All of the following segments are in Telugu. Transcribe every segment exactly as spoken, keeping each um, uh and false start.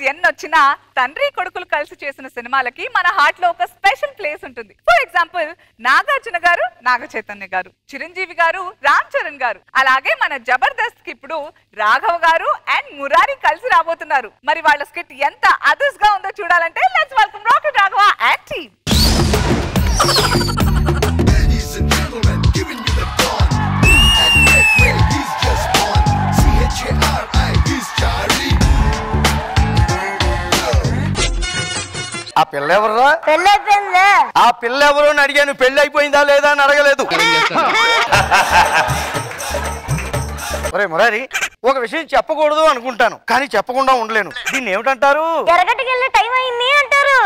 ఎన్నొచ్చినా తండ్రి కొడుకులు కలిసి చేసిన సినిమాలకి మన హార్ట్ లో ఒక స్పెషల్ ప్లేస్ ఉంటుంది. ఫర్ ఎగ్జాంపుల్ నాగార్జున గారు, నాగ చైతన్య గారు, చిరంజీవి గారు, రామ్ చరణ్ గారు, అలాగే మన జబర్దస్త్ కి ఇప్పుడు రాఘవ గారు అండ్ మురారి కలిసి రాబోతున్నారు. మరి వాళ్ళ స్కిట్ ఎంత అదర్స్ గా ఉందో చూడాలంటే let's welcome rocket Raghava and team. ఆ పిల్ల ఎవరా? ఆ పిల్ల ఎవరు అని అడిగాను, పెళ్లి అయిపోయిందా లేదా అని అడగలేదు. ఒరే మురారి, ఒక విషయం చెప్పకూడదు అనుకుంటాను కానీ చెప్పకుండా ఉండలేను. దీన్ని ఏమిటంటారు? టైం అయింది అంటారు.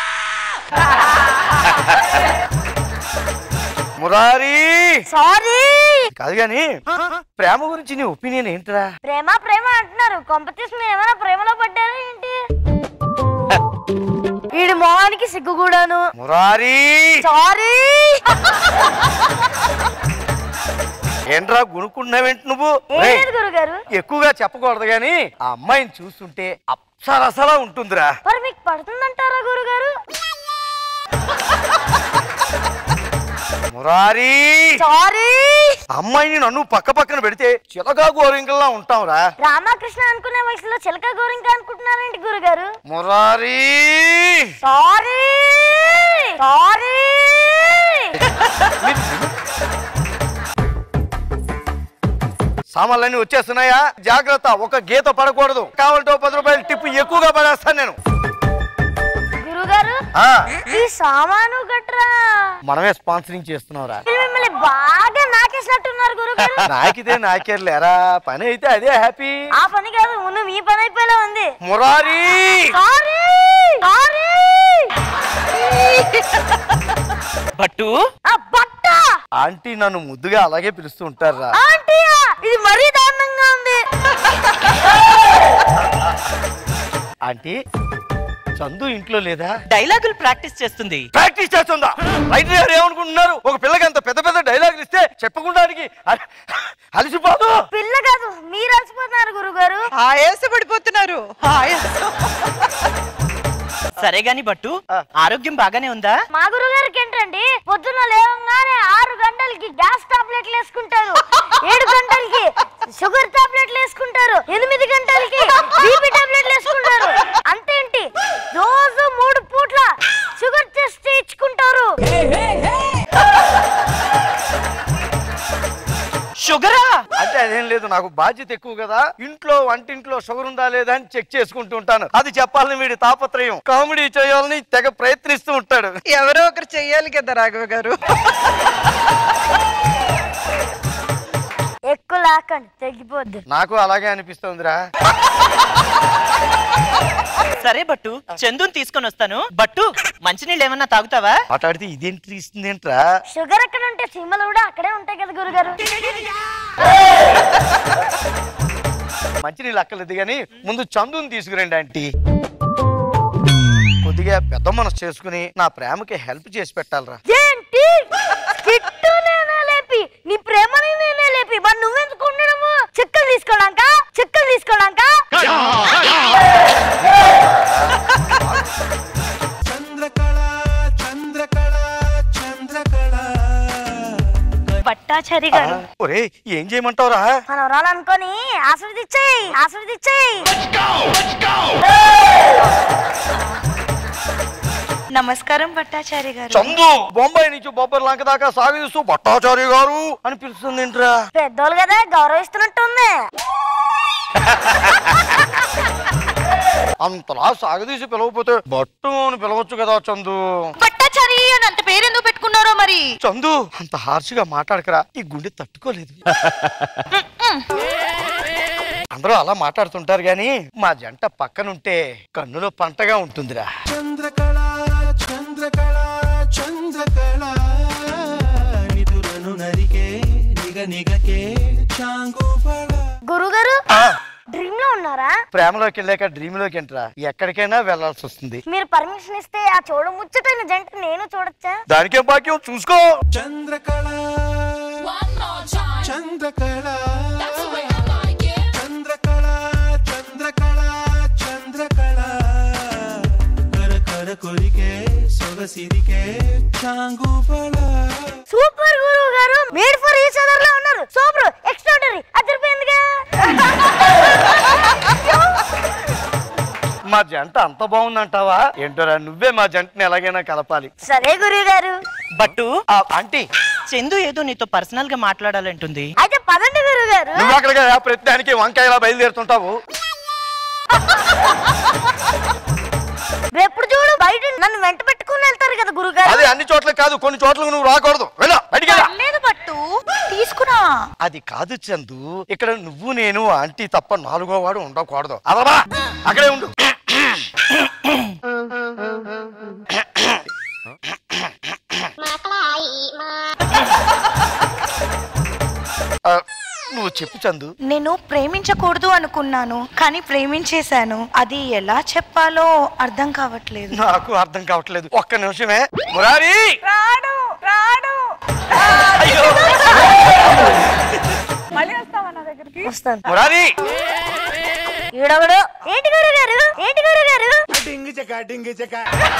మురారి సారీ కాదు గాని ప్రేమ గురించి నీ ఒపీనియన్ ఏంటిరా? ప్రేమ ప్రేమ అంటున్నారు, కాంపిటీషన్ మీరు ఏమైనా ప్రేమలో పడ్డారా ఏంటి? వీడి మొహానికి సిగ్గు కూడాను. మురారి సారీ. ఏంట్రా గుణుకున్నావేంటి నువ్వు? గురుగారు ఎక్కువగా చెప్పకూడదు గాని ఆ అమ్మాయిని చూస్తుంటే అప్సరసలా ఉంటుందిరా. మరి మీకు పడుతుందంటారా గురుగారు? మురారి సారీ. అమ్మాయిని నన్ను పక్క పక్కన పెడితే చిలకా గోరింకల్లా ఉంటావురా. రామకృష్ణ అనుకునే వయసులో చిలక గోరింక అనుకుంటున్నారేంటి గురుగారు? Murari sorry sorry. సామాన్లన్నీ వచ్చేస్తున్నాయా? జాగ్రత్త, ఒక గీత పడకూడదు. కావాలంటే పది రూపాయలు టిప్పు ఎక్కువగా పడేస్తాను నేను. గురుగారు ఈ సామాను గట్రా మనమే స్పాన్సరింగ్ చేస్తున్నావురా. మిమ్మల్ని బాగా నాకేసినట్టున్నారు గురుగారు. నాకితే నాకేర్లేరా, పని అయితే అదే హ్యాపీ. ఆ పని కాదు, ముందు మీ పని అయిపోయేలా ఉంది. Murari sorry sorry. బట్టు బట్ట ఆంటీ నన్ను ముద్దుగా అలాగే పిలుస్తూ ఉంటారా? ఆంటీయా? ఇది మరీ దారుణంగా ఉంది. ఆంటీ చందు ఇంట్లో లేదా? డైలాగులు ప్రాక్టీస్ చేస్తుంది. ప్రాక్టీస్ చేస్తుందా? రైటర్ గారు ఏమనుకుంటున్నారు? ఒక పిల్లకి అంత పెద్ద పెద్ద డైలాగులు ఇస్తే చెప్పుకోవడానికి అలసిపోదు. పిల్ల కాదు, మీరు అలసిపోతున్నారు గురుగారు. ఆయాసపడిపోతున్నారు. సరే గాని బట్టు, ఆరోగ్యం బాగానే ఉందా? మా గురుగారికి ఏంటండి, పొద్దున్న లేవగానే ఆరు గంటలకి గ్యాస్ టాబ్లెట్లు వేసుకుంటారు, ఏడు గంటలకి షుగర్ టాబ్లెట్లు వేసుకుంటారు, ఎనిమిది గంటలకి బీపీ టాబ్లెట్లు వేసుకుంటారు. అంతేంటి, రోజు మూడు పూట్ల షుగర్ టెస్ట్ చేయించుకుంటారు. షుగరా? అంటే అదేం లేదు, నాకు బాధ్యత ఎక్కువ కదా. ఇంట్లో వంటింట్లో షుగర్ ఉందా లేదా అని చెక్ చేసుకుంటూ ఉంటాను. అది చెప్పాలని వీడి తాపత్రయం. కామెడీ చేయాలని తెగ ప్రయత్నిస్తూ ఉంటాడు. ఎవరో ఒకరు చెయ్యాలి కదా రాఘవ గారు. ఎక్కువ లాకండి, తెగిపోద్ది. నాకు అలాగే అనిపిస్తుందిరా. సరే బట్టు, చందుని తీసుకొని వస్తాను. బట్టు మంచినీళ్ళు ఏమన్నా తాగుతావా? మాట్లాడితే ఇదేంటి ఇస్తుంది ఏంట్రా? షుగర్ ఎక్కడ ఉంటే సినిమాలు కూడా అక్కడే ఉంటాయి కదా గురుగారు. మంచినీళ్ళు అక్కర్లేదు కానీ ముందు చందుని తీసుకురండి ఆంటీ. కొద్దిగా పెద్ద మనసు చేసుకుని నా ప్రేమకి హెల్ప్ చేసి పెట్టాలరా. ఏంటి కిట్టు నేనే లేపి నీ ప్రేమని నేనే లేపి మరి నువ్వెందుకు ఉండడము? చిక్కలు తీసుకోవడానికా? చిక్కలు తీసుకోవడానికా? చంద్రకళ చంద్రకళ చంద్రకళ. పట్టాచారి గారు, ఒరే ఏం చేయమంటావురా? మనం రాలనుకొని ఆశీర్వదించేయి ఆశీర్వదించేయి. నమస్కారం భట్టాచారి గారు. చందు బొంబాయి నుంచి బొబ్బర్ లంక దాకా సాగిస్తూ భట్టాచారి గారు అని పిలుస్తుంది ఏంట్రా? పెద్దోళ్ళు కదా, గౌరవిస్తున్నట్టుంది. అంతలా సాగదీసి పిలవకపోతే బట్టు అని పిలవచ్చు కదా చందు. భట్టాచారి అని అంత పేరెందుకు పెట్టుకున్నారో మరి? చందు అంత హార్ష్గా మాట్లాడకరా, ఈ గుండె తట్టుకోలేదు. అందరూ అలా మాట్లాడుతుంటారు గాని మా జంట పక్కనుంటే కన్నులో పంటగా ఉంటుందిరా. చంద్రకళ చంద్రకళ చంద్రకళ. నిదురను నరికే నిగ నిగకే చాంగుపడ. గురుగారు డ్రీమ్ లో ఉన్నారా? ప్రేమలోకి వెళ్ళాక డ్రీమ్ లోకి ఎంట్రా, ఎక్కడికైనా వెళ్లాల్సి వస్తుంది. మీరు పర్మిషన్ ఇస్తే ఆ చూడ ముచ్చటైన జంట నేను చూడొచ్చా? దానికే భాగ్యం, చూసుకో. చంద్రకళ చంద్రకళ చంద్రకళ చంద్రకళ చంద్రకళ. సిరికే చాంగుబళ సూపర్ గురువు గారు, మేడ్ ఫర్ ఈచ్ అదర్ లా ఉన్నారు. సూపర్, ఎక్స్ట్రాడనరీ, అదిరిపోయిందిగా. మా జంట అంత బాగుందంటావా? ఏంటోరా, నువ్వే మా జంటని ఎలాగైనా కలపాలి. సరే గురువు గారు. బట్టు ఆ, ఆంటీ చందు ఏదో నీతో పర్సనల్ గా మాట్లాడాలంటుంది. అయితే పదండి గురువు గారు. నువ్వు అక్కడికి ప్రతిదానికి వంకాయలా బయలుదేరుతుంటావు. ఎప్పుడు చూడు బయట నన్ను వెంట పెట్టుకుని వెళ్తారు కదా గురువు గారు. అదే అన్ని చోట్ల కాదు, కొన్ని చోట్లకు నువ్వు రాకూడదు. వెళ్ళా బయటికి వెళ్ళా. లేదు బట్టు తీసుకురా. అది కాదు చందు, ఇక్కడ నువ్వు నేను ఆంటీ తప్ప నాలుగో వాడు ఉండకూడదు. అదబా అక్కడే ఉండు. ఆ, నువ్వు చెప్పు చందు. నేను ప్రేమించకూడదు అనుకున్నాను, కానీ ప్రేమించేశాను. అది ఎలా చెప్పాలో అర్థం కావట్లేదు. నాకు అర్థం కావట్లేదు. ఒక్క నిమిషమే. మురారి రాడు రాడు. అయ్యో మళ్ళీ వస్తావా నా దగ్గరికి? వస్తాను. మురారి ఈడొకడు. ఏంటి గురువు గారు, ఏంటి గురువు గారు? డింగి చెక డింగి చెక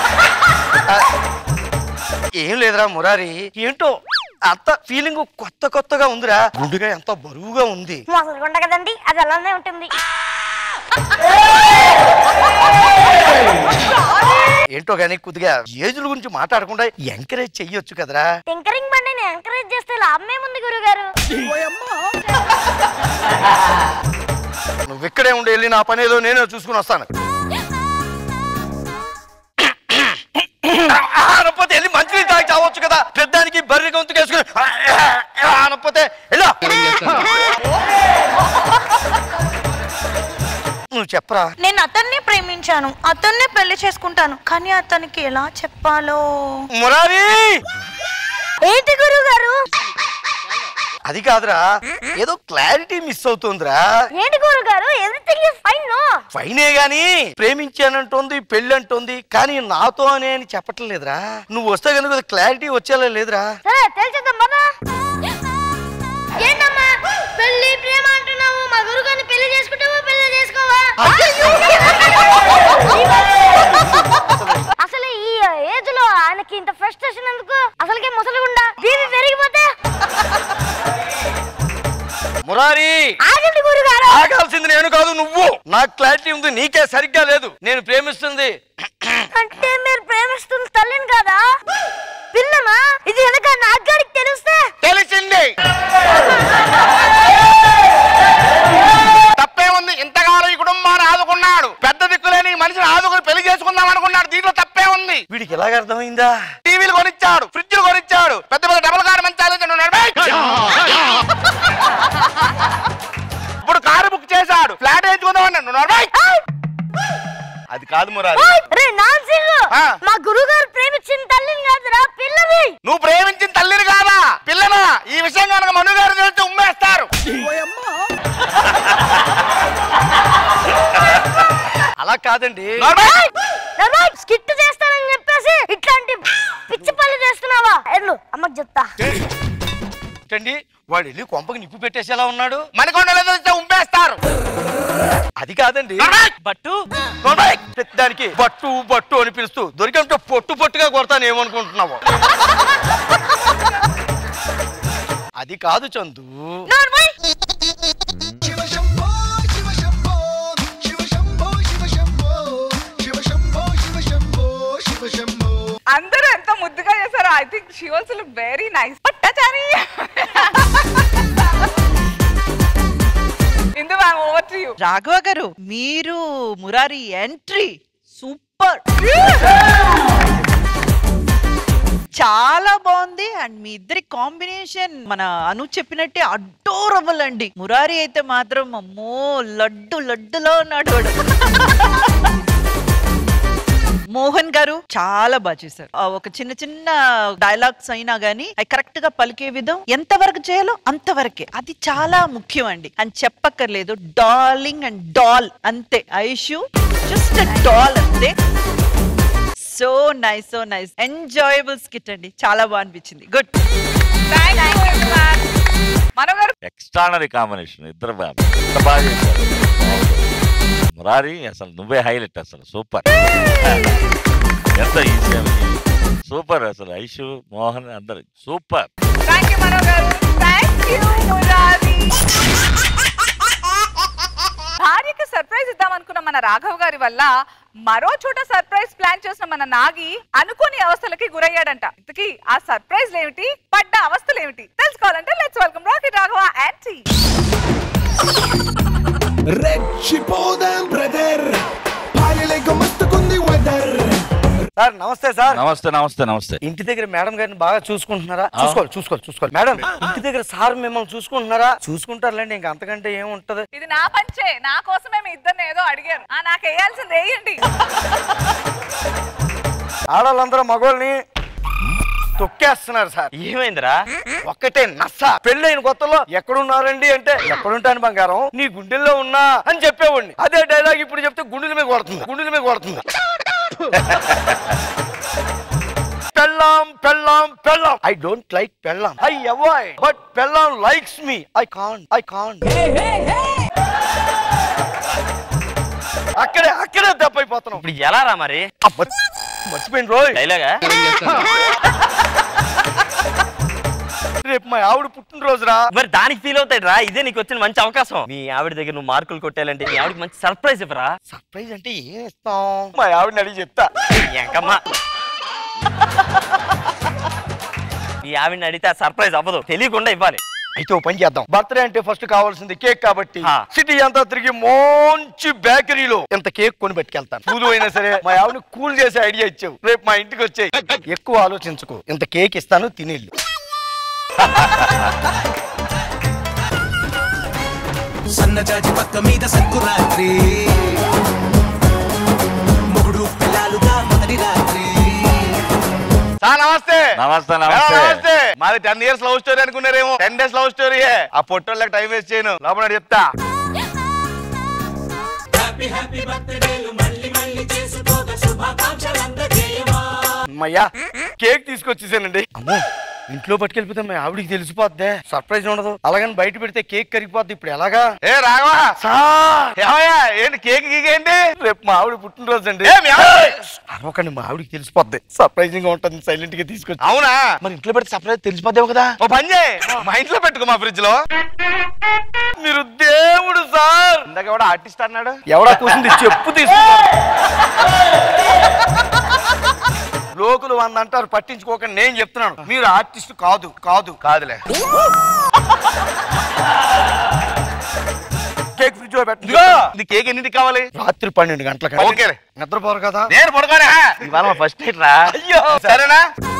ఏం లేదురా మురారి, ఏంటో అంత ఫీలింగ్ కొత్త కొత్తగా ఉందిరా. గుండెగా ఎంత బరువుగా ఉంది. మొసలుకుంటా కదండి, అది అలానే ఉంటుంది. ఏంటో గానీ కొద్దిగా ఏజుల గురించి మాట్లాడకుండా ఎంకరేజ్ చెయ్యొచ్చు కదరా. టింకరింగ్ బండిని ఎంకరేజ్ చేస్తే లాభమేముంది గురువు గారు? నువ్వు ఇక్కడే ఉండి వెళ్ళి నా పని ఏదో నేనే చూసుకుని వస్తాను. అనకపోతే వెళ్ళి మంచినీళ్ళు తాగి చావచ్చు కదా. పెద్దానికి బర్రె గొంతుకు వేసుకుని అనకపోతే వెళ్ళా. నువ్వు చెప్పరా. నేను అతన్ని ప్రేమించాను, అతన్నే పెళ్లి చేసుకుంటాను, కానీ అతనికి ఎలా చెప్పాలో. మురారి ఏంటి గురువు గారు? అది కాదురా, ఏదో క్లారిటీ మిస్ అవుతుందిరా. ఏంటి గురువు గారు? Everything is fine. నో ఫైనే గాని ప్రేమించానంటోంది, పెళ్ళి అంటోంది, కానీ నాతో అనే అని చెప్పట్లేదురా. నువ్వు వస్తే కనుక క్లారిటీ వచ్చేలా లేదురా. సరే తెలిసేద్దాం బాబా. ఏంటమ్మా పెళ్లి ప్రేమ అంటున్నావు? మా గురువు గారిని పెళ్లి చేసుకుంటావా పెళ్లి చేసుకోవా? అసలు ఈ ఏజ్ లో ఆయనకి ఇంత ఫ్రస్ట్రేషన్ ఎందుకు? అసలుకే ముసలిగుండా బీపీ పెరిగిపోతే. మురారి ఆగండి గురువు గారు. ఆగాల్సింది నేను కాదు నువ్వు. నాకు క్లారిటీ ఉంది, నీకే సరిగ్గా లేదు. నేను ప్రేమిస్తుంది. అంటే మీరు ప్రేమిస్తున్న తల్లిని కదా, పిల్లనా? ఇది వెనక నాగాడికి తెలిస్తే తెలిసింది. తప్పే ఉంది. ఇంతకాలం ఈ కుటుంబాన్ని ఆదుకున్నాడు, పెద్ద దిక్కులేని మనిషిని ఆదుకుని పెళ్లి చేసుకుందాం అనుకున్నాడు. దీంట్లో తప్పే ఉంది. వీడికి ఎలాగ అర్థమైందా? టీవీలు కొనిచ్చాడు, ఫ్రిడ్జ్లు కొనిచ్చాడు, పెద్ద పెద్ద డబుల్ కారు మంచాలు ఇప్పుడు కారు బుక్ చేశాడు, ఫ్లాట్ వేయించుకుందాం అన్నాడు. అది కాదు మురారి. రే నాన్సింగ్, ఆ. మా గురువు గారు ప్రేమించిన తల్లిని కాదురా పిల్లని. నువ్వు ప్రేమించిన తల్లిని కాదా పిల్లనా? ఈ విషయం కనుక మను గారు తెలిస్తే ఉమ్మేస్తారు. అలా కాదండి. స్కిట్ చేస్తానని చెప్పేసి ఇట్లాంటి పిచ్చి పనులు చేస్తున్నావా? ఎల్లు అమ్మకి చెప్తా. ఏంటండి వాడు వెళ్ళి కొంపకి నిప్పు పెట్టేసేలా ఉన్నాడు. మనకొండలో తెలిస్తే ఉమ్మేస్తారు. అది కాదండి. బట్టు దానికి బట్టు బట్టు అని పిలుస్తూ దొరికంటే పొట్టు పొట్టుగా కొడతాను ఏమనుకుంటున్నావు? అది కాదు చందు. అందరూ ఎంత ముద్దుగా చేశారు. I think she also look very nice. Pattachari Indu ma'am, over to you. Raghava garu, మీరు మురారి ఎంట్రీ సూపర్, చాలా బాగుంది. అండ్ మీ ఇద్దరి కాంబినేషన్ మన అను చెప్పినట్టే అడోరబుల్ అండి. మురారి అయితే మాత్రం అమ్మో లడ్డు లడ్డులో ఉన్నాడు వాడు. మోహన్ గారు చాలా బాగా చేశారు. ఒక చిన్న చిన్న డైలాగ్స్ అయినా గానీ అవి కరెక్ట్ గా పలికే విధం ఎంత వరకు చేయాలో అంతవరకే, అది చాలా ముఖ్యం అండి అని చెప్పక్కర్లేదు. డార్లింగ్ అండ్ డాల్ అంతే. ఐషు జస్ట్ డాల్ అంతే. So nice, so nice, enjoyable skit అండి, చాలా బాగా అనిపించింది. గుడ్. ఎక్స్ట్రానరీ కాంబినేషన్ ఇద్దరు బాగా బాగా చేశారు. మురారి అసలు నువ్వే హైలైట్, అసలు సూపర్. ఎంత ఈజీ సూపర్ అసలు ఐషు మోహన్ అందరు super. Thank you Mano garu. Thank you Murari. భార్యకి సర్ప్రైజ్ ఇద్దాం అనుకున్న మన రాఘవ్ గారి వల్ల మరో చోట సర్ప్రైజ్ ప్లాన్ చేసిన మన నాగి అనుకోని అవస్థలకి గురయ్యాడంట. ఇంతకీ ఆ సర్ప్రైజ్ ఏమిటి, పడ్డ అవస్థలు ఏమిటి తెలుసుకోవాలంటే let's welcome Rocky Raghava aunty. రెచ్చిపోదాం బ్రదర్, పాయలేక మస్తుకుంది వెదర్. సార్ నమస్తే సార్. నమస్తే నమస్తే నమస్తే. ఇంటి దగ్గర మేడం గారిని బాగా చూసుకుంటున్నారా? చూసుకోవాలి చూసుకోవాలి చూసుకోవాలి. మేడం ఇంటి దగ్గర సార్ మిమ్మల్ని చూసుకుంటున్నారా? చూసుకుంటారులేండి, ఇంకా అంతకంటే ఏముంటది. ఇది నా పంచే, నా కోసమే మీ ఇద్దరిని ఏదో అడిగారు. ఆ నాకు వేయాల్సింది వేయండి. ఆడవాళ్ళందరూ మగవాళ్ళని తొక్కేస్తున్నారు సార్. ఏమైందిరా? ఒక్కటే నచ్చ. పెళ్ళైన కొత్తలో ఎక్కడున్నారండి అంటే ఎక్కడుంటాను బంగారం, నీ గుండెల్లో ఉన్నా అని చెప్పేవాడిని. అదే డైలాగ్ ఇప్పుడు చెప్తే గుండెల మీద కొడుతుంది, గుండెల మీద కొడుతుంది. పెళ్ళాం పెళ్ళాం పెళ్ళాం. ఐ డోంట్ లైక్ పెళ్ళాం, ఐ అవాయిడ్. బట్ పెళ్ళాం likes me. I can't I can't అక్కడే అక్కడే దెబ్బైపోతున్నాం. ఇప్పుడు ఎలా రా మరి? మర్చిపోయిన రోజు డైలాగా రేపు మా ఆవిడ పుట్టినరోజు రా. మరి దానికి ఫీల్ అవుతాడు రా. ఇదే నీకు వచ్చిన మంచి అవకాశం. మీ ఆవిడ దగ్గర నువ్వు మార్కులు కొట్టాలంటే మీ ఆవిడకి మంచి సర్ప్రైజ్ ఇవ్వరా. సర్ప్రైజ్ అంటే ఏం ఇస్తాం? మా ఆవిడని అడిగి చెప్తా. ఎంకమ్మా మీ ఆవిడని అడిగితే ఆ సర్ప్రైజ్ అవ్వదు, తెలియకుండా ఇవ్వాలి. అయితే ఓ పని చేద్దాం. బర్త్డే అంటే ఫస్ట్ కావాల్సింది కేక్ కాబట్టి సిటీ అంతా తిరిగి మంచి బేకరీలో ఎంత కేక్ కొని పెట్టుకెళ్తాను. కూల్ అయినా సరే మా ఆవిడని కూల్ చేసే ఐడియా ఇచ్చావు. రేపు మా ఇంటికి వచ్చాయి. ఎక్కువ ఆలోచించుకో, ఇంత కేక్ ఇస్తాను తినేళ్ళు. సన్నజాజి పక్క మీద సంకురాత్రి, మొగుడు పిల్లలుగా మొదటి రాత్రి. నమస్తే నమస్తే నమస్తే. నమస్తే. మాది టెన్ ఇయర్స్ లవ్ స్టోరీ అనుకున్నారేమో. Ten days love story. ఆ పొట్టోళ్ళకి టైం వేస్ట్ చేయను. లోపల చెప్తా. అమ్మయ్యా కేక్ తీసుకొచ్చేసానండి. అమ్మో ఇంట్లో పట్టుకెళ్ళిపోతే మా ఆవిడికి తెలిసిపోద్దే, సర్ప్రైజ్ ఉండదు. అలాగని బయట పెడితే కేక్ కరిగిపోద్ది. ఇప్పుడు ఎలాగా? ఏ రాఘవా ఏంటి కేక్ గీకేంటి? రేపు మా ఆవిడ పుట్టినరోజు అండి. అరవకండి, మా ఆవిడికి తెలిసిపోద్ది. సర్ప్రైజింగ్ గా ఉంటుంది. సైలెంట్ గా తీసుకొచ్చి. అవునా? మరి ఇంట్లో పెడితే సర్ప్రైజ్ తెలిసిపోద్దేవు కదా. ఓ పని చేయి, మా ఇంట్లో పెట్టుకో, మా ఫ్రిడ్జ్ లో. మీరు దేవుడు సార్. ఇందాక ఎవడా ఆర్టిస్ట్ అన్నాడు, ఎవడా కూర్చుంది చెప్పు తీసుకున్నాడు. లోకులు వంద అంటారు, పట్టించుకోకండి. నేను చెప్తున్నాను, మీరు ఆర్టిస్ట్ కాదు కాదు కాదులే. కేక్ ఫ్రిడ్జ్ లో పెట్టండి. కేక్ ఎన్నింటికి కావాలి? రాత్రి పన్నెండు గంటలకు. ఓకే నిద్రపోరు కదా? నేను పడుకోనే. ఇవాళ ఫస్ట్ నైట్ రా. అయ్యో సరేనా?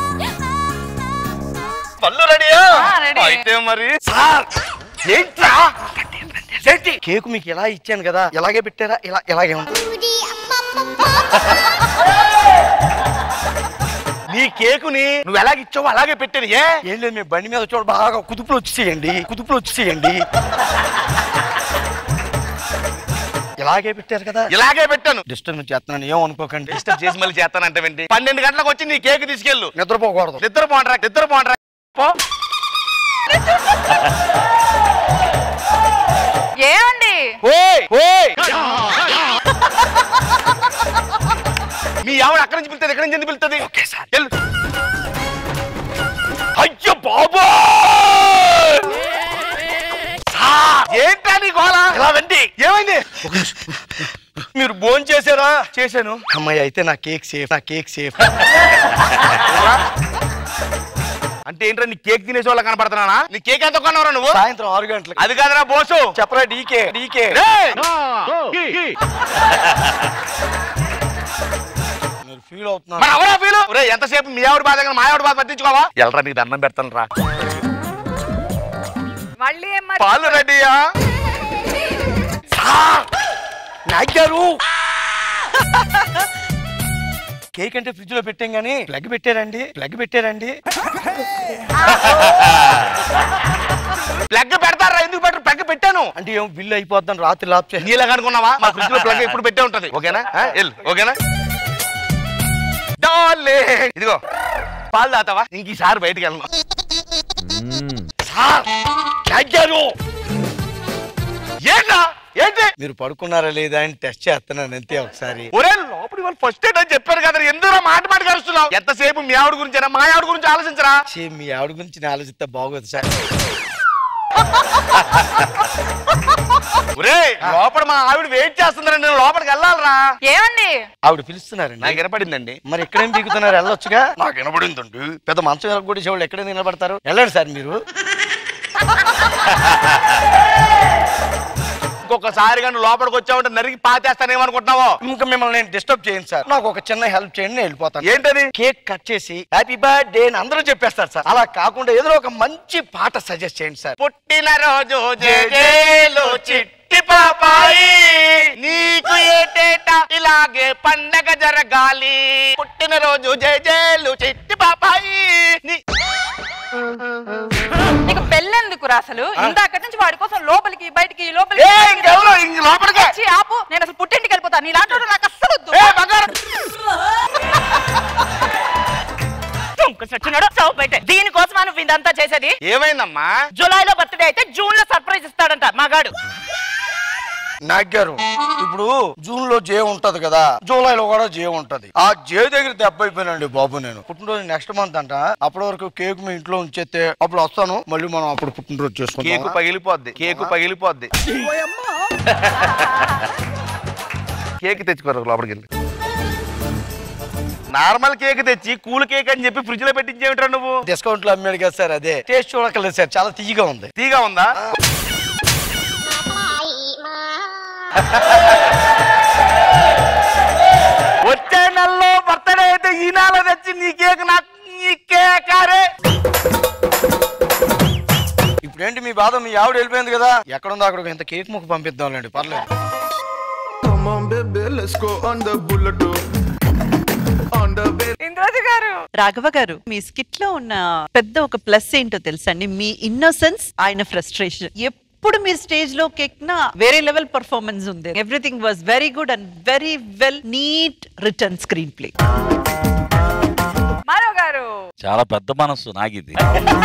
పళ్ళు రెడీయా? అయితే మరి సార్ ఏంట్రా ఏంటి? కేక్ మీకు ఎలా ఇచ్చాను కదా, ఎలాగే పెట్టారా? ఇలా ఇలాగే ఉంటుంది. నీ కేకుని నువ్వు ఎలాగ ఇచ్చావు అలాగే పెట్టాను. ఏ ఏం లేదు, మీ బండి మీద చూడ బాగా కుదుపులు వచ్చేయండి, కుదుపులు వచ్చేయండి. ఇలాగే పెట్టారు కదా? ఇలాగే పెట్టాను. డిస్టర్బ్ చేస్తున్నాను, ఏం అనుకోకండి. డిస్టర్బ్ చేసి మళ్ళీ చేస్తానంటే ఏంటి? పన్నెండు గంటలకు వచ్చి నీ కేక్ తీసుకెళ్ళు. నిద్రపోకూడదు. నిద్రపోండ్రా నిద్రపోండ్రా పో. ఏమండి ఓయ్ ఓయ్ మీ ఆవిడ అక్కడి నుంచి పిలుస్తుంది, ఎక్కడి నుంచి ఎందుకు పిలుస్తుంది? Okay sir. అయ్యో బాబా ఏంటా నీ గోళ? ఇలా రండి. ఏమైంది? మీరు భోజనం చేశారా? చేశాను. అమ్మాయి అయితే నా కేక్ సేఫ్, నా కేక్ సేఫ్. అంటే ఏంట్రా నీ కేక్ తినేసి వాళ్ళ కనపడుతున్నానా? నీ కేక్ ఎంత కొన్నావురా నువ్వు? సాయంత్రం ఆరు గంటలకు. అది కాదురా బోసు, చెప్పరా. డీకే డీకే ఫీల్ అవుతున్నా. ఎంతసేపు మీ ఆవిడ బాధ మా ఆవిడ బాధ పట్టించుకోవా? ఎల్రా నీకు దండం పెడతాను రా. మళ్ళీ పాలు రెడీయా? నాగారు కేక్ అంటే ఫ్రిడ్జ్ లో పెట్టాం గానీ ప్లగ్ పెట్టారండి, ప్లగ్ పెట్టారండి. ప్లగ్ పెడతారా? ఎందుకు పెట్టరు? ప్లగ్ పెట్టాను అంటే ఏం బిల్లు అయిపోద్దాను రాత్రి లాప్ నీలా కనుకున్నావా? మా ఫ్రిడ్జ్ లో ప్లగ్ ఎప్పుడు పెట్టే ఉంటది. ఓకేనా? ఓకేనా? ఇదిగో పాలు తాతావా? ఇంక ఈసారి బయటకు వెళ్ళను. ఏంటా ఏంటి మీరు పడుకున్నారా లేదా అని టెస్ట్ చేస్తున్నాను అంతే ఒకసారి. ఒరే లోపలి వాళ్ళు ఫస్ట్ ఎయిడ్ అని చెప్పారు కదా, ఎందుకు మాట మాట కలుస్తున్నావు? ఎంతసేపు మీ ఆవిడ గురించి మా ఆవిడ గురించి ఆలోచించరా? మీ ఆవిడ గురించి నేను ఆలోచిస్తే బాగోదు సార్. ఒరే లోపల మా ఆవిడ వెయిట్ చేస్తుందండి, నేను లోపలికి వెళ్ళాలరా. ఏమండి ఆవిడ పిలుస్తున్నారండి. నాకు వినపడిందండి. మరి ఎక్కడేం పీకుతున్నారు? వెళ్ళొచ్చుగా. నాకు వినపడిందండి. పెద్ద మంచం కూడా చెవులు ఎక్కడైనా నిలబడతారు. వెళ్ళండి సార్ మీరు. ఇంకొకసారి కానీ లోపలికి వచ్చావంటే నరికి పాతేస్తానేమనుకుంటున్నావో. ఇంకా మిమ్మల్ని నేను డిస్టర్బ్ చేయను సార్. నాకు ఒక చిన్న హెల్ప్ చేయండి, నేను వెళ్ళిపోతాను. ఏంటది? కేక్ కట్ చేసి హ్యాపీ బర్త్డే అని అందరూ చెప్పేస్తారు సార్. అలా కాకుండా ఏదో ఒక మంచి పాట సజెస్ట్ చేయండి సార్. పుట్టినరోజు జేజేలు చిట్టి పాపాయి, నీకు ఏటేటా ఇలాగే పండగ జరగాలి. పుట్టినరోజు జేజేలు చిట్టి పాపాయి. నీకు పెళ్ళెందుకురా అసలు? ఇందాకటి నుంచి వాడి కోసం లోపలికి బయటికి లోపలికి ఆపు. నేను అసలు పుట్టింటికి వెళ్ళిపోతాను. నీ లాంటి నాకు అస్సలు వద్దు. దీనికోసం నువ్వు ఇదంతా చేసేది? ఏమైందమ్మా? జూలైలో బర్త్డే అయితే జూన్ లో సర్ప్రైజ్ ఇస్తాడంట మగాడు. నాగారు ఇప్పుడు జూన్ లో జే ఉంటది కదా, జూలైలో కూడా జే ఉంటది. ఆ జే దగ్గర దెబ్బ అయిపోయినండి బాబు. నేను పుట్టినరోజు నెక్స్ట్ మంత్ అంట. అప్పటి వరకు కేక్ మీ ఇంట్లో ఉంచేస్తే అప్పుడు వస్తాను, మళ్ళీ మనం అప్పుడు పుట్టినరోజు చేసుకుంటాం. కేకు పగిలిపోద్ది, కేకు పగిలిపోద్ది. కేక్ తెచ్చుకోరు లోపలికి వెళ్ళి. నార్మల్ కేక్ తెచ్చి కూల్ కేక్ అని చెప్పి ఫ్రిడ్జ్ లో పెట్టించేమిట్రా నువ్వు? డిస్కౌంట్ లో అమ్మాడు కదా సార్, అదే టేస్ట్ చూడకలేదు సార్. చాలా తీయగా ఉంది. తీగా ఉందా? వచ్చే నెలలో బర్త్డే అయితే ఈ నెల తెచ్చి నీ కేక్ నాకు నీ కేకారే. ఇప్పుడేంటి మీ బాధ? మీ ఆవిడ వెళ్ళిపోయింది కదా, ఎక్కడుందో అక్కడ ఇంత కేక్ ముక్క పంపిద్దాంలేండి, పర్లేదు. రాఘవ గారు, మీ స్కిట్ లో ఉన్న పెద్ద ఒక ప్లస్ ఏంటో తెలుసండి? మీ ఇన్నోసెన్స్, ఆయన ఫ్రస్ట్రేషన్. ఇప్పుడు మీరు స్టేజ్ లో ఎక్కినా వేరే లెవెల్ పర్ఫార్మెన్స్ ఉంది. Everything was very good and very well neat written screenplay. చాలా పెద్ద మనస్సు నాకిది.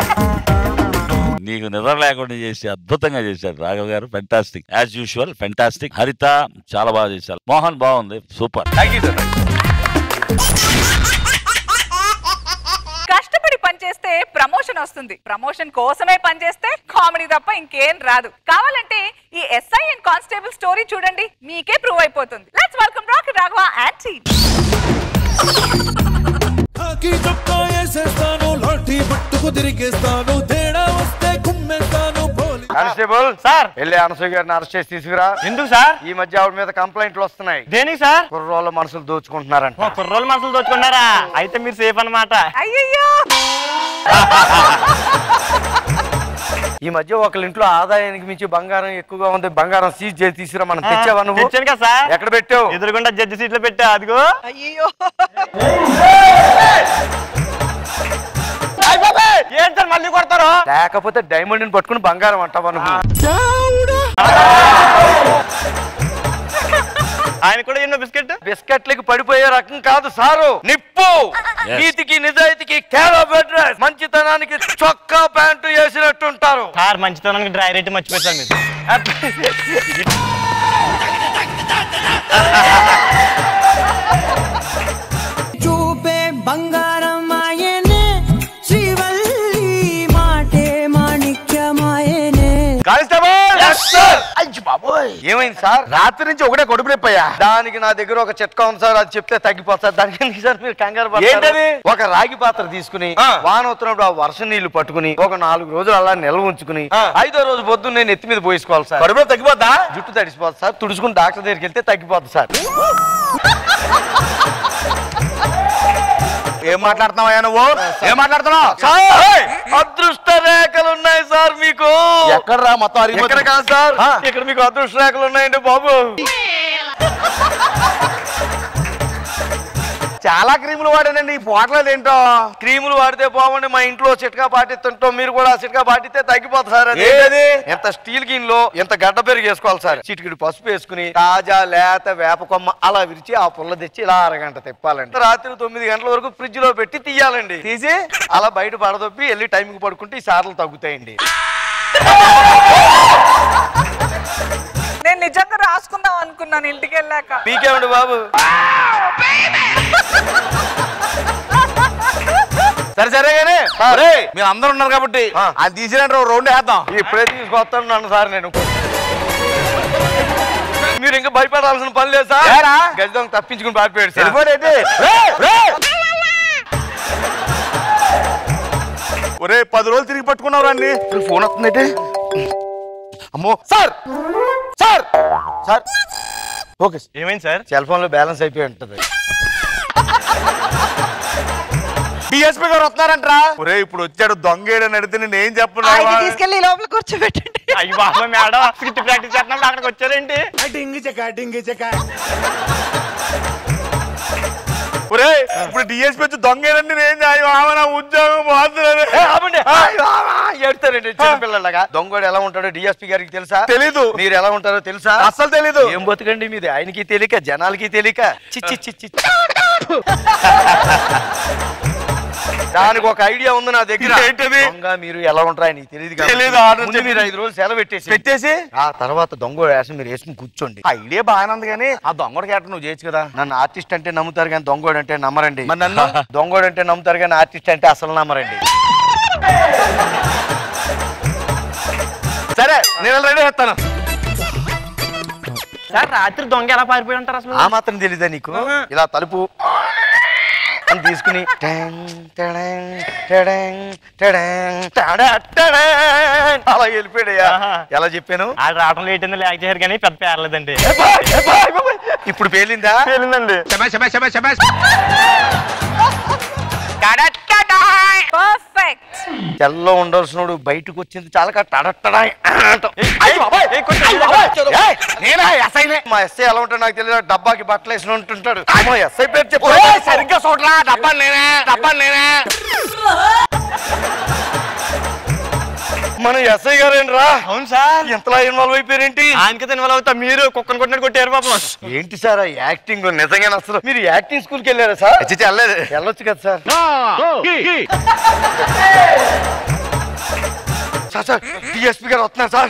నీకు నిద్ర లేకుండా చేసి అద్భుతంగా చేశారు Raghav garu. Fantastic as usual, fantastic. Haritha చాలా బాగా చేశారు. మోహన్ బాగుంది, సూపర్. కష్టపడి పనిచేస్తే ప్రమోషన్ వస్తుంది, ప్రమోషన్ కోసమే పనిచేస్తే కామెడీ తప్ప ఇంకేం రాదు. కావాలంటే ఈ ఎస్ఐ అండ్ కానిస్టేబుల్ స్టోరీ చూడండి, మీకే ప్రూవ్ అయిపోతుంది. Let's welcome Rocky Raghava and team. Constable sir, వెళ్ళి అనసూయ గారిని అరెస్ట్ చేసి తీసుకురా. ఎందుకు సార్? ఈ మధ్య ఆవిడ మీద కంప్లైంట్లు వస్తున్నాయి. దేనికి సార్? కుర్రోళ్ళ మనసులు దోచుకుంటున్నారంట. కుర్రోళ్ళ మనసులు దోచుకున్నారా? అయితే మీరు సేఫ్ అన్నమాట. అయ్యయ్యో, ఈ మధ్య ఒకళ్ళ ఇంట్లో ఆదాయానికి మించి బంగారం ఎక్కువగా ఉంది, బంగారం సీజ్ చేసి తీసుకురా. మనం తెచ్చావా నువ్వు? తెచ్చాను కదా సార్. ఎక్కడ పెట్టావు? ఎదురుగుండా జడ్జి సీట్లో పెట్టా. అదిగో. అయ్యో, ఏం సార్ మళ్ళీ కొడతారు? లేకపోతే డైమండ్ ని పట్టుకుని బంగారం అంటావా నువ్వు? ఆయన కూడా ఎన్నో బిస్కెట్ బిస్కెట్లకి పడిపోయే రకం కాదు సారు. నిప్పు, నీతికి నిజాయితీకి కేర్ ఆఫ్ అడ్రస్, మంచితనానికి చొక్కా ప్యాంటు వేసినట్టు ఉంటారు సార్. మంచితనానికి డ్రై రేట్ మర్చిపోతారు మీరు. చూపే బంగారం ఆయనే, శ్రీవల్లి మాటే మాణిక్యమాయనే. కానిస్టేబుల్ బాబోయ్, ఏమైంది సార్? రాత్రి నుంచి ఒకటే కొడుకు నొప్పయ్యా. దానికి నా దగ్గర ఒక చిట్కా ఉంది సార్, అది చెప్తే తగ్గిపోతారు. దానికి ఎందుకు సార్ మీరు కంగారు పడతారు? ఏంటది? ఒక రాగి పాత్ర తీసుకుని వాన అవుతున్నప్పుడు ఆ వర్షం నీళ్లు పట్టుకుని ఒక నాలుగు రోజులు అలా నిల్వ ఉంచుకుని ఐదో రోజు పొద్దున్న నేను ఎత్తి మీద పోసుకోవాలి సార్. కడుపులో తగ్గిపోద్దా? జుట్టు తడిసిపోతుంది సార్. తుడుచుకుని డాక్టర్ దగ్గరికి వెళ్తే తగ్గిపోతుంది సార్. ఏం మాట్లాడుతున్నావా నువ్వు? ఏం మాట్లాడుతున్నావు? అదృష్ట రేఖలు ఉన్నాయి సార్ మీకు. ఎక్కడరా మొత్తం? ఇక్కడ కాదు సార్, ఇక్కడ మీకు అదృష్ట రేఖలు ఉన్నాయండి బాబు. చాలా క్రీములు వాడానండి, ఈ పోట్లేదు ఏంటో. క్రీములు వాడితే బాగుండి మా ఇంట్లో చిట్కా పాటిస్తుంటాం, మీరు కూడా చిట్కా పాటిస్తే తగ్గిపోతుంది సార్. అది ఎంత స్టీల్ గిన్ లో ఎంత గడ్డ పెరుగు వేసుకోవాలి సార్. చిటికిడి పసుపు వేసుకుని తాజా లేత వేప కొమ్మ అలా విరిచి ఆ పుల్ల తెచ్చి ఇలా అరగంట తిప్పాలండి. రాత్రి తొమ్మిది గంటల వరకు ఫ్రిడ్జ్ లో పెట్టి తీయాలండి. తీసి అలా బయట పడదొప్పి వెళ్ళి టైంకి పడుకుంటే ఈ సార్లు తగ్గుతాయండి. నేను నిజంగా రాసుకుందాం అనుకున్నాను ఇంటికి వెళ్ళాక. పీకేమండి బాబు. సరే సరే గానీ మీరు అందరు ఉన్నారు కాబట్టి అది తీసినట్టు రౌండ్ వేద్దాం. ఇప్పుడే తీసుకొస్తాను నన్ను సార్. నేను మీరు ఇంకా భయపడాల్సిన పని లేదు సార్. గజదొంగ తప్పించుకుని పారిపోయాడు సార్. ఒరే పది రోజులు తిరిగి పట్టుకున్నావు అన్ని. ఫోన్ వస్తుందంటే అమ్మో సార్ సార్ సార్ ఓకే. ఏమైంది సార్? సెల్ ఫోన్ లో బ్యాలెన్స్ అయిపోయి ఉంటది. డిఎస్పీ గారు వస్తున్నారంటరా. ఒరే ఇప్పుడు వచ్చాడు దొంగేడని అడిగితే నేను ఏం చెప్పను. తీసుకెళ్లి లోపల కూర్చోబెట్టండి. అయ్యి బాబా మేడం స్కిట్ ప్రాక్టీస్ చేస్తున్నప్పుడు అక్కడికి వచ్చారేంటి? ఒరే ఇప్పుడు డిఎస్పీ వచ్చి దొంగేడని నేను ఏం చేయమా ఉద్యోగం పోతున్నాను. ఏడుతారండి చిన్నపిల్లలాగా. దొంగోడు ఎలా ఉంటాడో డిఎస్పీ గారికి తెలుసా? తెలీదు. మీరు ఎలా ఉంటారో తెలుసా? అస్సలు తెలీదు. ఏం బతుకండి మీది? ఆయనకి తెలియక జనాలకి తెలియక. చిచ్చి చిచ్చి దానికి ఒక ఐడియా ఉంది నా దగ్గర. ఏంటది? దొంగ మీరు ఎలా ఉంటారో ఆయనకి తెలియదు. తెలీదు. ముందు మీరు ఐదు రోజులు సెలవు పెట్టేసి పెట్టేసి ఆ తర్వాత దొంగ వేసం మీరు వేసుకుని కూర్చోండి. ఐడియా బాగానే ఉంది కానీ ఆ దొంగడికి అట్ట నువ్వు చేయొచ్చు కదా. నన్ను ఆర్టిస్ట్ అంటే నమ్ముతారు కానీ దొంగోడు అంటే నమ్మరండి. మరి నన్ను దొంగోడు అంటే నమ్ముతారు కానీ ఆర్టిస్ట్ అంటే అసలు నమ్మరండి. సరే నేను రెడీ చేస్తాను. సార్ రాత్రి దొంగ ఎలా పారిపోయి ఉంటారు అసలు? ఆ మాత్రం తెలీదా నీకు? ఇలా తలుపు అని తీసుకుని అలా వెళ్ళిపోయాడయ్యా. ఎలా చెప్పాను? ఆ రావడం లేట్ అయింది లేక చేశారు కానీ పెద్ద పేర్లేదండి. ఇప్పుడు పేలిందా? పేలిందండి. పర్ఫెక్ట్. తెల్లో ఉండాల్సినోడు బయటకు వచ్చింది చాలా టడట్టడా. మా ఎస్ఐ ఎలా ఉంటాడు నాకు తెలియదు. డబ్బాకి బట్టలు వేసిన ఉంటుంటాడు. మా ఎస్ఐ పేరు చెప్పు. సరిగ్గా చూడరా. డబ్బా నేనే డబ్బా నేనే. మన ఎస్ఐ గారేంట్రా? అవును సార్. ఎంతలా ఇన్వాల్వ్ అయిపోయారేంటి? ఆయనకి ఇన్వాల్వ్ అవుతా మీరు కుక్కను కొట్టినట్టు కొట్టారు పాపం. ఏంటి సార్ ఆ యాక్టింగ్? నిజంగా అసలు మీరు యాక్టింగ్ స్కూల్ కి వెళ్ళారా సార్? వెళ్ళలేదు. వెళ్ళొచ్చు కదా సార్. సార్ సార్ డిఎస్పీ గారు వస్తున్నారు సార్.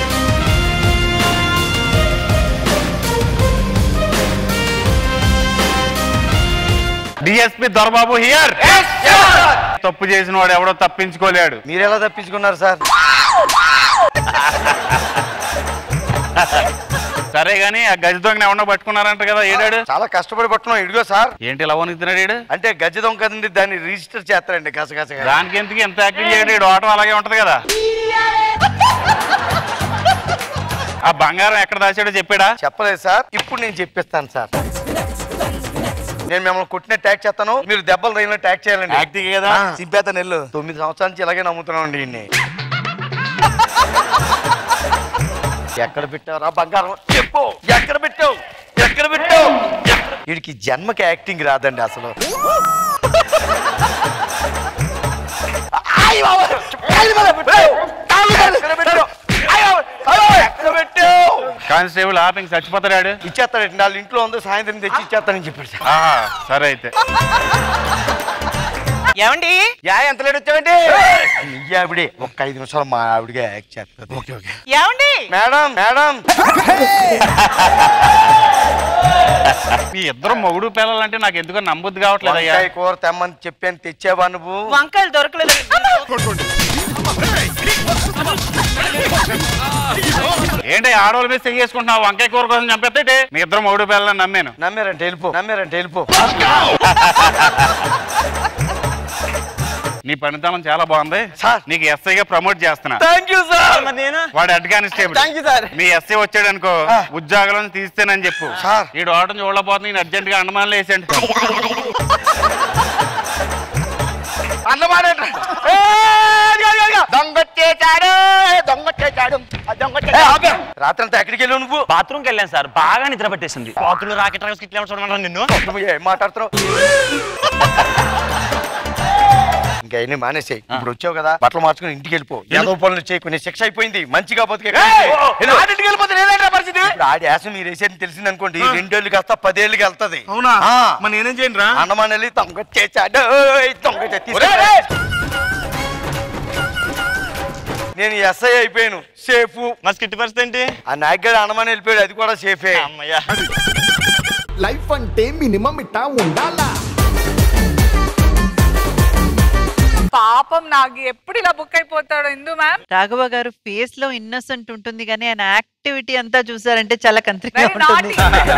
DSP Dorababu here. తప్పు చేసిన వాడు ఎవడో తప్పించుకోలేడు. మీరు ఎలా తప్పించుకున్నారు సార్? సరే గానీ ఆ గజ దొంగని ఎవడో పట్టుకున్నారంట కదా. ఏడాడు? చాలా కష్టపడి పట్టుకున్నాం. ఇడిగో సార్. ఏంటి ఇలా వణుకుతున్నాడు ఈడు? అంటే గజ దొంగ కదండి, దాన్ని రిజిస్టర్ చేస్తారండి గసగసగా. దానికి ఎందుకు ఎంత యాక్టింగ్ చేయడు? ఆటం అలాగే ఉంటది కదా. ఆ బంగారం ఎక్కడ దాచాడో చెప్పాడా? చెప్పలేదు సార్. ఇప్పుడు నేను చెప్పిస్తాను సార్. నేను మిమ్మల్ని కొట్టిన ట్యాక్ చేస్తాను, మీరు దెబ్బలు రైన ట్యాక్ చేయాలండి. యాక్టింగ్ కదా. సింపేత నెల్లు తొమ్మిది సంవత్సరాల నుంచి ఇలాగే నమ్ముతున్నాం అండి. ఇన్ని ఎక్కడ పెట్టావు రా బంగారం? చెప్పు. ఎక్కడ పెట్టావు? ఎక్కడ పెట్టావు? వీడికి జన్మకి యాక్టింగ్ రాదండి అసలు. కానిస్టేబుల్ ఆపింగ్ చచ్చిపోతాడు. ఇచ్చేస్తాడండి. వాళ్ళ ఇంట్లో ఉందో సాయంత్రం తెచ్చి ఇచ్చేస్తానని చెప్పాడు సార్. సరే అయితే ఏమండి? యా ఎంత లేట్ వచ్చావండి? ఆవిడే ఒక్క ఐదు నిమిషాలు మా ఆవిడగా యాక్ట్ చేస్తుంది. Okay okay. ఏమండి? మేడం మేడం మీ ఇద్దరు మొగుడు పిల్లలంటే నాకు ఎందుకో నమ్మొద్దు కావట్లేదు. అయ్యా కూర తెమ్మని చెప్పాను, తెచ్చావా నువ్వు? వంకాయలు దొరకలేదు. ఏంటి ఆడవాళ్ళ మీద చెయ్యేసుకుంటున్నావు? వంకాయ కూర కోసం చంపేస్తే మీ ఇద్దరు మొగుడు పిల్లలని నమ్మాను. నమ్మారంటే వెళ్ళిపో. నమ్మారంటే వెళ్ళిపో. నీ పనితనం చాలా బాగుంది సార్. నీకు ఎస్ఐగా ప్రమోట్ చేస్తున్నా. Thank you sir. వాడు head constable. Thank you sir. మీ ఎస్ఐ వచ్చాడు అనుకో ఉద్యోగంలో తీస్తేనని చెప్పు సార్. ఈ ఆటం చూడలేకపోతే నేను అర్జెంట్ గా అండమాన్లో వేసాడు. రాత్రంతా ఎక్కడికి వెళ్ళావు నువ్వు? బాత్రూమ్కి వెళ్ళాను సార్. బాగా నిద్ర పట్టేసింది. బాత్రూమ్ రాకెట్ రాకెట్ ఇట్లా చూడమన్నా నిన్ను. ఏం మాట్లాడుతున్నావు? ఇంకా అన్ని మానేసాయి. ఇప్పుడు వచ్చావు కదా, బట్టలు మార్చుకుని ఇంటికి వెళ్ళిపో. ఏదో పనులు చేయకుని శిక్ష అయిపోయింది. మంచిగా బతికే ఆడి యాసం మీరు వేసేది తెలిసింది అనుకోండి, రెండేళ్ళకి వస్తా పదేళ్ళకి వెళ్తది. అవునా? మరి నేనేం చేయను రా? అండమాన్ వెళ్ళి దొంగ చేశాడు. దొంగ నేను ఎస్ఐ అయిపోయాను. సేఫ్. మా స్కిట్ పరిస్థితి ఏంటి? ఆ నాయకుడు అనమని వెళ్ళిపోయాడు, అది కూడా సేఫే. అమ్మయ్యా. లైఫ్ అంటే మినిమం ఇట్టా ఉండాలా. పాపం నాగి ఎప్పుడు ఇలా బుక్ అయిపోతాడు ఇందు మ్యామ్. రాఘవ గారు ఫేస్ లో ఇన్నోసెంట్ ఉంటుంది కానీ ఆయన యాక్టివిటీ అంతా చూసారంటే చాలా కంత్రిగా ఉంటుంది.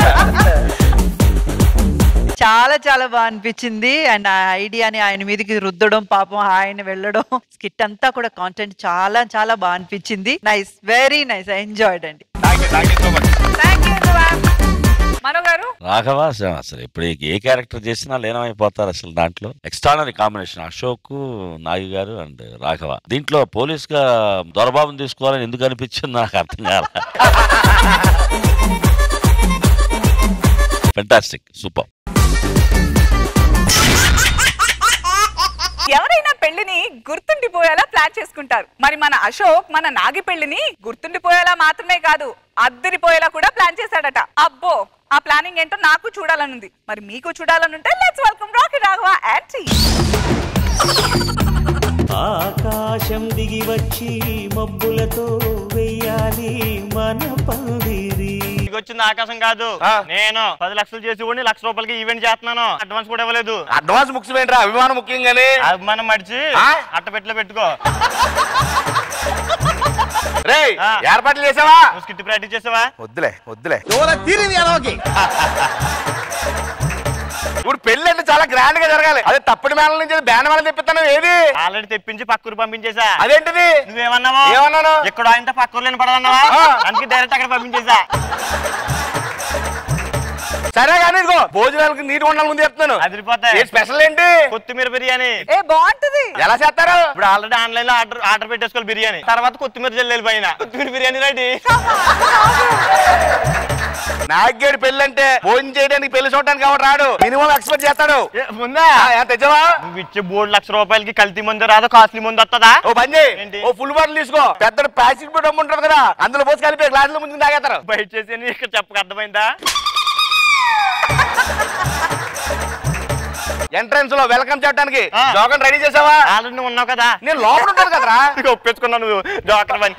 చాలా చాలా బాగా అనిపించింది. అండ్ ఆ ఐడియాని ఆయన మీదకి రుద్దడం, పాపం ఆయన వెళ్ళడం, స్కిట్ అంతా కూడా కాంటెంట్ చాలా చాలా బాగా అనిపించింది. నైస్, వెరీ నైస్, ఎంజాయ్డ్ అండి. రాఘవ అసలు ఇప్పుడు ఏ క్యారెక్టర్ చేసినా లీనమైపోతారు అసలు. దాంట్లో ఎక్స్ట్రానరీ కాంబినేషన్ అశోక్, నాగి గారు అండ్ రాఘవ. దీంట్లో పోలీస్ గా దొరబాబుని తీసుకోవాలని ఎందుకు అనిపించింది నాకు అర్థం కాల. Fantastic, super. ఎవరైనా పెళ్లిని గుర్తుండిపోయేలా ప్లాన్ చేసుకుంటారు. మరి మన అశోక్ మన నాగి పెళ్లిని గుర్తుండిపోయేలా మాత్రమే కాదు, అద్దరిపోయేలా కూడా ప్లాన్ చేశాడట. అబ్బో, ఆ ప్లానింగ్ ఏంటో నాకు చూడాలనుంది. మరి మీకు చూడాలనుంటే let's welcome Rocky Raghava aunty. ఆకాశం దిగి వచ్చి మబ్బులతో వెయ్యాలి మన పందిరి. వచ్చింది ఆకాశం కాదు, నేను పది లక్షలు చేసి ఉండి లక్ష రూపాయలకి ఈవెంట్ చేస్తున్నాను. అడ్వాన్స్ కూడా ఇవ్వలేదు. అడ్వాన్స్ ముఖ్యమేంట్రా, అభిమానం ముఖ్యం గానీ. అభిమానం మడిచి అట్టపెట్టలో పెట్టుకో. రేయ్, ఏర్పాట్లు చేసావా? స్కిట్ ప్రాక్టీస్ చేసావా? వద్దులే వద్దులే. ఇప్పుడు పెళ్లి అంటే చాలా గ్రాండ్ గా జరగాలి. అదే తప్పటి మేళ నుంచి బ్యాన్ మేళ తెప్పిస్తాను. ఏది ఆల్రెడీ తెప్పించి పక్కూరు పంపించేసా. అదేంటిది? నువ్వేమన్నావా? ఏమన్నాను? ఇక్కడ ఆయనతో పక్కూరులేని పడదన్నావా? అందుకే డైరెక్ట్ అక్కడ పంపించేసా. సరే కానీ ఇదిగో భోజనాలకు నీటి వండాలి ముందు చెప్తాను. అదిరిపోతాయి. స్పెషల్ ఏంటి? కొత్తిమీర బిర్యానీ. ఏ బాగుంటది. ఎలా చేస్తారు? ఇప్పుడు ఆల్రెడీ ఆన్లైన్ లో ఆర్డర్ ఆర్డర్ పెట్టేసుకోవాలి బిర్యానీ. తర్వాత కొత్తిమీర జల్లి పైన కొత్తిమీర బిర్యానీ రెడీ. నాగేడు పెళ్లి అంటే భోజనం చేయడానికి, పెళ్లి చూడడానికి కాబట్టి రాడు, మినిమం ఎక్స్పెక్ట్ చేస్తాడు. ముందా తెచ్చావా? నువ్వు ఇచ్చే మూడు లక్షల రూపాయలకి కల్తీ ముందు రాదు, కాస్ట్లీ ముందు వస్తుందా? ఓ పని చేయి, ఓ ఫుల్ బాటిల్ తీసుకో. పెద్ద ప్యాకెట్ పెట్టి ఉంటుంది కదా, అందులో పోసి కలిపి గ్లాసులో ముందు తాగేస్తారు. బయట చేసి ఇక్కడ చెప్పక అర్థమైందా? ఎంట్రన్స్ లో వెల్కమ్ చేయడానికి జోకర్ రెడీ చేసావా? ఆల్రెడీ నువ్వు ఉన్నావు కదా. నేను లోపల ఉంటాను కదరా. ఒప్పేసుకున్నాను నువ్వు జోకర్ పని.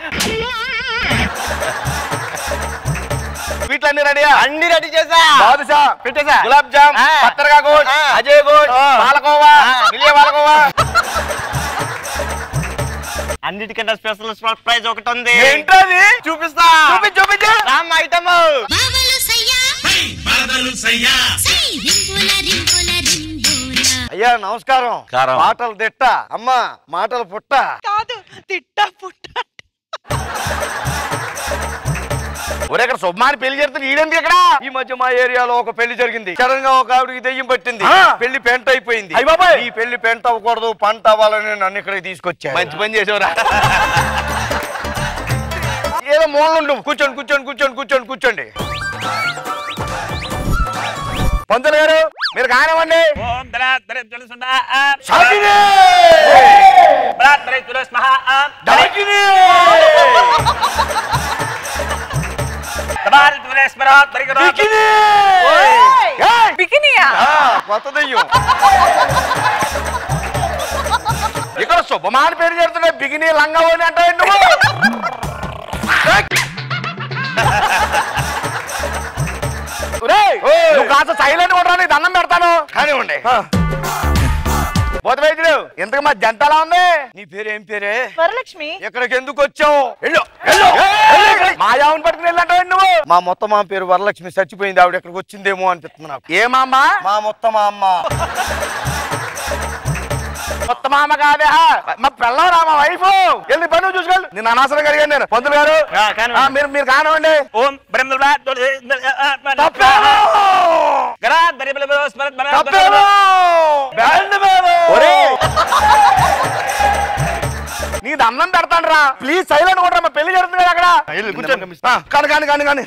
స్వీట్లు అన్ని రెడీ? అన్ని రెడీ చేసా. బాదుషా పెట్టేసా. గులాబ్ జామ్, పత్తరగా గోడ్, అజయ్ గోడ్, పాలకోవా, విజయ పాలకోవా. అన్నిటికంటే స్పెషల్ సర్ప్రైజ్ ఒకటి ఉంది. ఏంటది? చూపిస్తా. చూపించు చూపించు. రామ్ ఐటమ్. అయ్యా నమస్కారం. మాటలు తిట్ట అమ్మా, మాటలు పుట్ట కాదు, తిట్ట పుట్ట. ఒరే ఇక్కడ శుభమాని పెళ్లి జరుగుతుంది. ఈడేంటి ఇక్కడ? ఈ మధ్య మా ఏరియాలో ఒక పెళ్లి జరిగింది. సడన్ గా ఒక ఆవిడికి దెయ్యం పట్టింది, పెళ్లి పెంట అయిపోయింది. ఈ పెళ్లి పెంట అవ్వకూడదు, పంట అవ్వాలని నన్ను ఇక్కడికి తీసుకొచ్చా. మంచి పని చేసేవరా. ఏదో మూలండు. కూర్చోండి కూర్చోండి కూర్చోండి కూర్చోండి కూర్చోండి. పంతులు గారు మీరు కానివ్వండి. కొత్త దెయ్యం ఇక్కడ శుభమాని పేరు చేరుతుండే బిగిని లంగా పోని అంటే నువ్వు కాస్త సైలెంట్ కొట్టడానికి దండం పెడతాను. కానివ్వండి. వైద్యుడు ఇంతకు మా జంట ఎలా ఉంది? నీ పేరు ఏం పేరే? వరలక్ష్మి. ఇక్కడికి ఎందుకు వచ్చావు? మాయావుని పట్టుకుని వెళ్ళంటావు నువ్వు. మా మొత్తం మా పేరు వరలక్ష్మి, చచ్చిపోయింది. ఆవిడ ఇక్కడికి వచ్చిందేమో అనిపిస్తుంది నాకు. ఏమమ్మా? మా మొత్తం మా అమ్మ. కొత్త మామ కాదే, మా పిల్లరా మా వైఫ్. వెళ్ళి పని చూసుకోండి. నేను అనవసరంగా అడిగాను. నేను పంతులు గారు మీరు మీరు కానివ్వండి. ఓం నీ దండం పెడతాను రా ప్లీజ్. సైలెంట్ కూడా మా పెళ్లి జరుగుతుంది కదా అక్కడ. కూర్చోండి. కానీ కానీ కానీ కానీ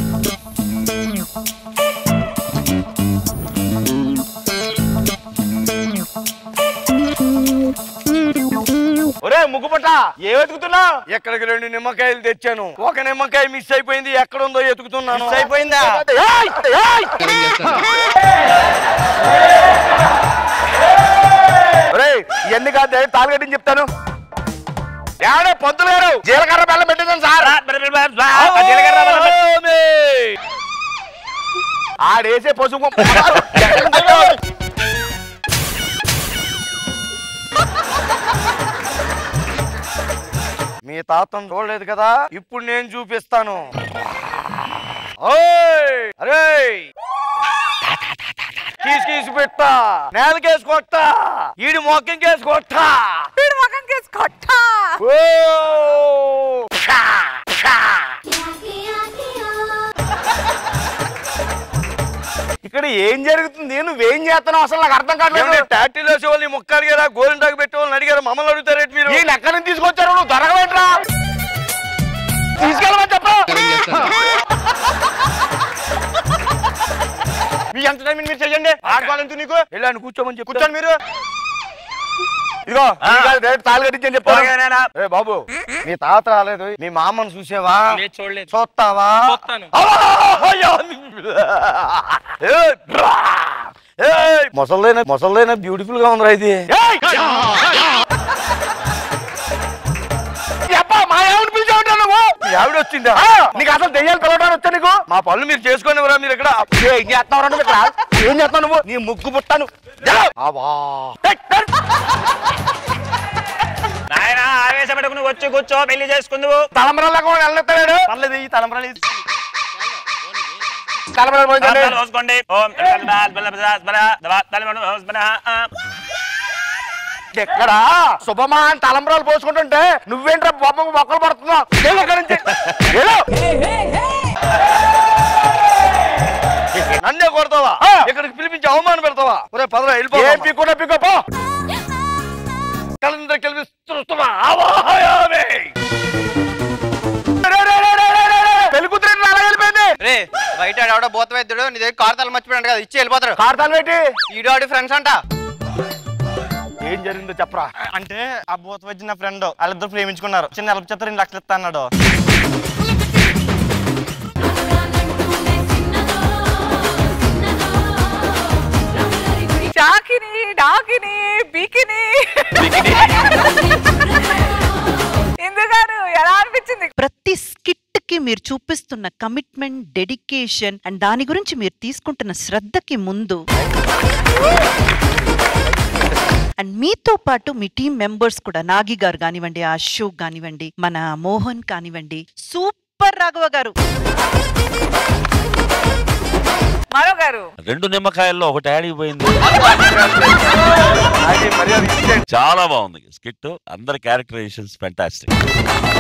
ఒరే ముగ్గుపట్ట ఏ వెతుకుతున్నావు? ఎక్కడికి రెండు నిమ్మకాయలు తెచ్చాను. ఒక నిమ్మకాయ మిస్ అయిపోయింది. ఎక్కడ ఉందో ఎతుకుతున్నాను. మిస్ అయిపోయిందా? ఒరే ఇవన్నీ కాదు, తాళగడ్డని చెప్తాను. ఏడే పొద్దులు గారు జీలకర్ర బెల్లం పెట్టేసాను సార్. ఆడేసే పసుపు మీ తాతను చూడలేదు కదా, ఇప్పుడు నేను చూపిస్తాను. అరే కీసు కీసు పెట్టా, నేలకేసి కొట్టా, ఈడి మొక్కం కేసి కొట్టా, వీడి మొఖం కేసి కొట్టా. ఇక్కడ ఏం జరుగుతుంది? నువ్వేం చేస్తున్నావు అసలు నాకు అర్థం కావట్లేదు. టాటీలు వేసే వాళ్ళు మొక్క అడిగారా, గోరింటాకు పెట్టే వాళ్ళని అడిగారా, మమ్మల్ని అడుగుతారేంటి మీరు? ఈ ఎక్కడి నుంచి తీసుకొచ్చారు? నువ్వు దొరకవేంట్రా? తీసుకెళ్ళమని చెప్పు. మీ ఎంత టైం మీరు చెయ్యండి. ఆడుకోవాలంటూ నీకు వెళ్ళాను కూర్చోమని చెప్పి కూర్చోండి మీరు. ఇదిగో తాళి కట్టించని చెప్పాను. బాబు మీ తాత రాలేదు, మీ మామను చూసావా? చూడలేదు. చూస్తావా? మొసలైన మొసలైన బ్యూటిఫుల్ గా ఉందిరా ఇది. మా ఆవిడ పిలిచావుంటా నువ్వు? మీ ఆవిడ వచ్చిందా? నీకు అసలు దెయ్యాలు పిలవడానికి వచ్చా నీకు? మా పనులు మీరు చేసుకోనివరా? మీరు ఇక్కడ ఏం చేస్తున్నావు నువ్వు ఇక్కడ? ఏం చేస్తున్నావు నువ్వు? నీ ముగ్గు పుట్టాను. ఆవేశపడుకుని వచ్చి కూర్చో, పెళ్లి చేసుకుందువు. తలంబరాలకు వెళ్ళెత్తాడు. పర్లేదు ఈ తలంబరాలు తలంబరాలు పోయిందండి. చూసుకోండి. ఎక్కడ శుభమాన్ తలంబరాలు పోసుకుంటుంటే నువ్వేంట్రా బొమ్మకు మొక్కలు పడుతున్నావు? నుంచి నన్నే కొడతావా? ఇక్కడికి పిలిపించి అవమానం పెడతావా? ఒరే పదరా వెళ్ళిపో. పిక్కున్నా పిక్కో. పెళ్ళికూతురు అలా వెళ్ళిపోయింది. రే బయట ఆవిడ బోత వైద్యుడు నీ దగ్గర కార్తాలు మర్చిపోయాడు కదా, ఇచ్చి వెళ్ళిపోతారు. కార్తాలు పెట్టి ఈడు ఆడి ఫ్రెండ్స్ అంట. ఏం జరిగిందో చెప్పరా. అంటే ఆ బోత వైద్యు నా ఫ్రెండ్, వాళ్ళిద్దరు ప్రేమించుకున్నారు. చిన్న హెల్ప్ చేత రెండు లక్షలు ఇస్తా అన్నాడు. చాకిని డాకిని బీకిని ఇందుగారు ఎలా అనిపించింది? ప్రతి స్కిట్ కి మీరు చూపిస్తున్న కమిట్మెంట్, డెడికేషన్ అండ్ దాని గురించి మీరు తీసుకుంటున్న శ్రద్ధకి ముందు అండ్ మీతో పాటు మీ టీం మెంబర్స్ కూడా, నాగి గారు కానివ్వండి, అశోక్ కానివ్వండి, మన మోహన్ కానివ్వండి, సూపర్ రాఘవ గారు. మరో గారు రెండు నిమ్మకాయల్లో ఒకటి యాడ్ అయిపోయింది. చాలా బాగుంది స్కిట్, అందరి క్యారెక్టరైజేషన్స్ ఫెంటాస్టిక్.